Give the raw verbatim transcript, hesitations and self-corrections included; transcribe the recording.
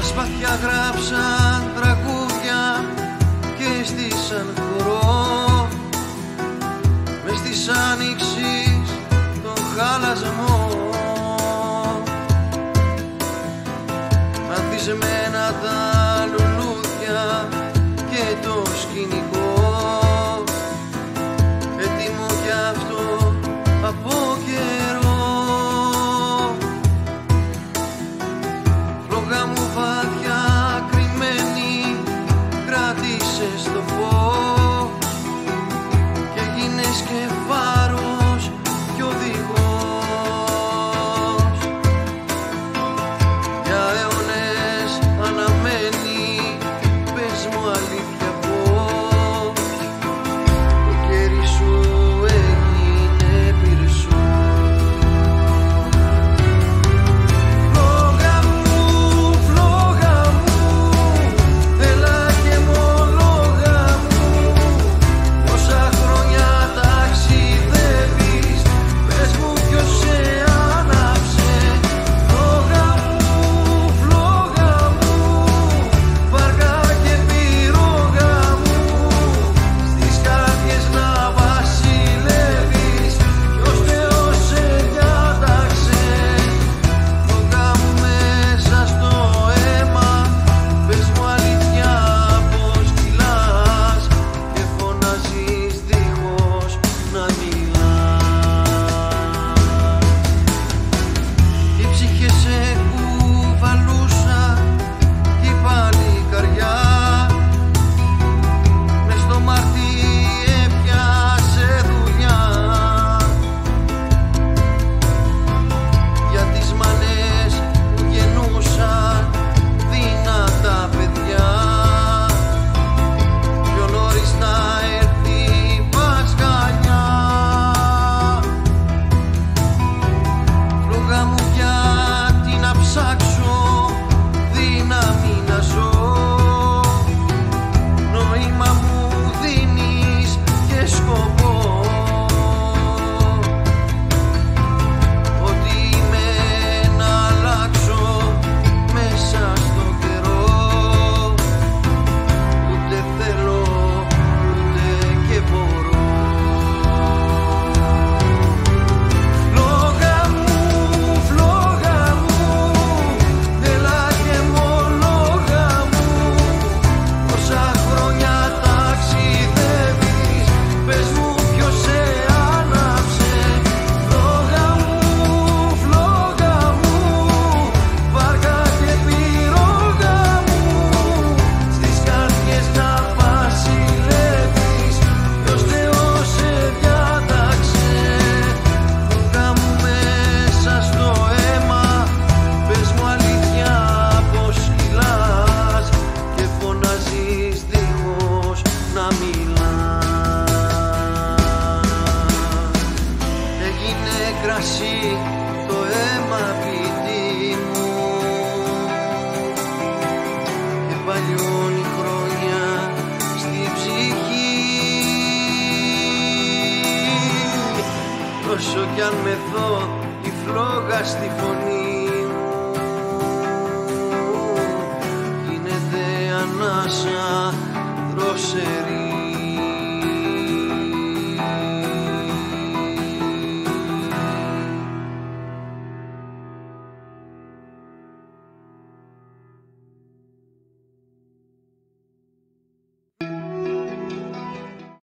σπαθιά γράψαν τραγούδια και στήσαν χορό μες της άνοιξης τον χαλασμό. Ανθισμένα τα λουλούδια και το σκηνικό, έτοιμο κι αυτό από καιρό. Φλόγα μου βάθια κρυμμένη κράτησες το φως και γίνες και φάρος κι οδηγός. Για αιώνες αναμένει, πες μου αλήθεια πως το κέρι σου έγινε πυρσό. Φλόγα μου, φλόγα μου, έλα και μολόγα μου, πόσα χρόνια ταξιδεύεις, πες μου ποιος σε άναψε. Φλόγα μου, φλόγα μου, βαργά και πυρόγα μου, στις καρδιές να βασιλεύεις, ποιος Θεός σε διάταξε. Φλόγα μου μέσα στο αίμα, πες μου αλήθεια πως κυλάς και φωνάζεις δίχως να μιλάς. Οι ψυχές σε κουβαλούσαν κι η παλικαριά μες στο μάρτι έπιασε δουλειά. Για τις μανές που γεννούσαν δυνατά παιδιά, πιο νωρίς να έρθει η Πασχαλιά. Φλόγα μου γιατί να ψάξω δύναμη να ζω, νόημα μου δίνεις και σκοπό. Ότι είμαι να αλλάξω μέσα στο καιρό, ούτε θέλω ούτε και μπορώ. Φλόγα μου, φλόγα μου, έλα και μολόγα μου, πόσα χρόνια ταξιδεύεις, πες μου ποιος σε άναψε. Φλόγα μου, φλόγα μου, βαργά και πυρόγα μου, στις καρδιές να βασιλεύεις, ποιος Θεός σε διάταξε. Φλόγα μου μέσα στο αίμα, πες μου αλήθεια πως κυλάς και φωνάζεις δίχως να μιλάς. Έγινε κρασί το αίμα ποιητή μου και παλιώνει χρόνια στη ψυχή. Όσο κι αν με δω η φλόγα στη φωνή μου, γίνεται ανάσα δροσερή.